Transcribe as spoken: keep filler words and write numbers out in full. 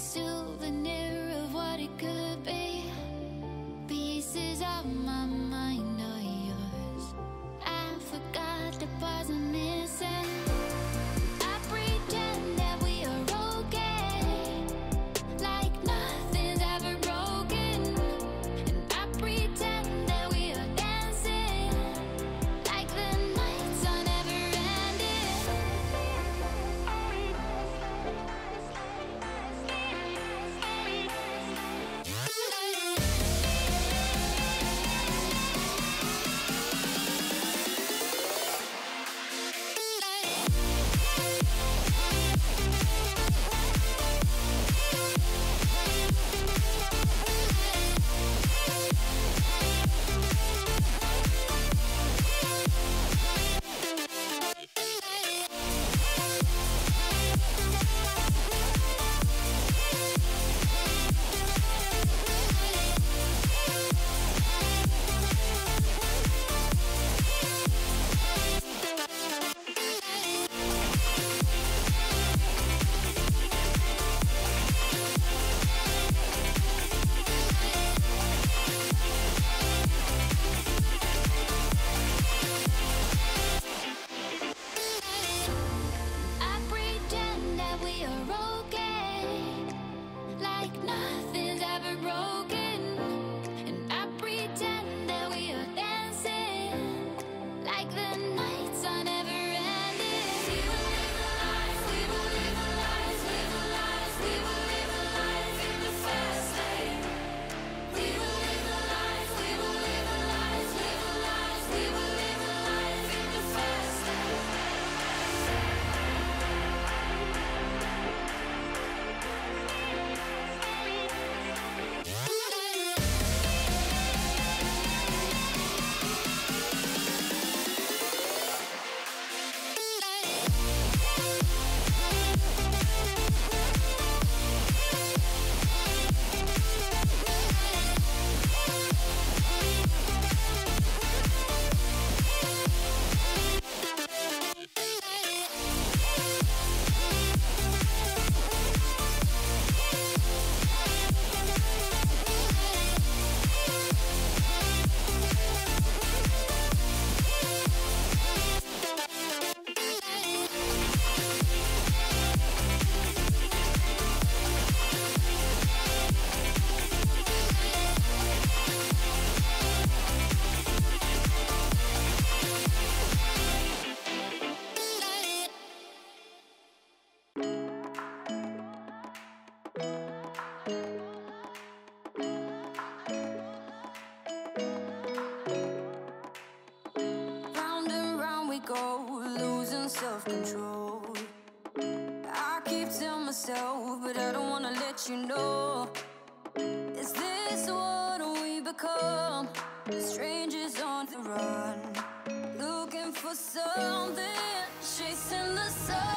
souvenir of what it could be. Pieces of my mind are yours. I forgot the parts I'm missing. I pretend that we are okay, like nothing's ever broken. And I pretend that we are dancing, like the nights are never ending. I pretend that we are okay, like nothing's ever broken. And I pretend that we are dancing, like the nights are never ending. We will live a life, we will live a life, live a life, we will live a life in the fast lane. We will live a life, we will live a life, live a life, we will live a life in the fast lane. Round and round we go, losing self-control. I keep telling myself, but I don't wanna let you know. Is this what we become? Strangers on the run, looking for something, chasing the sun.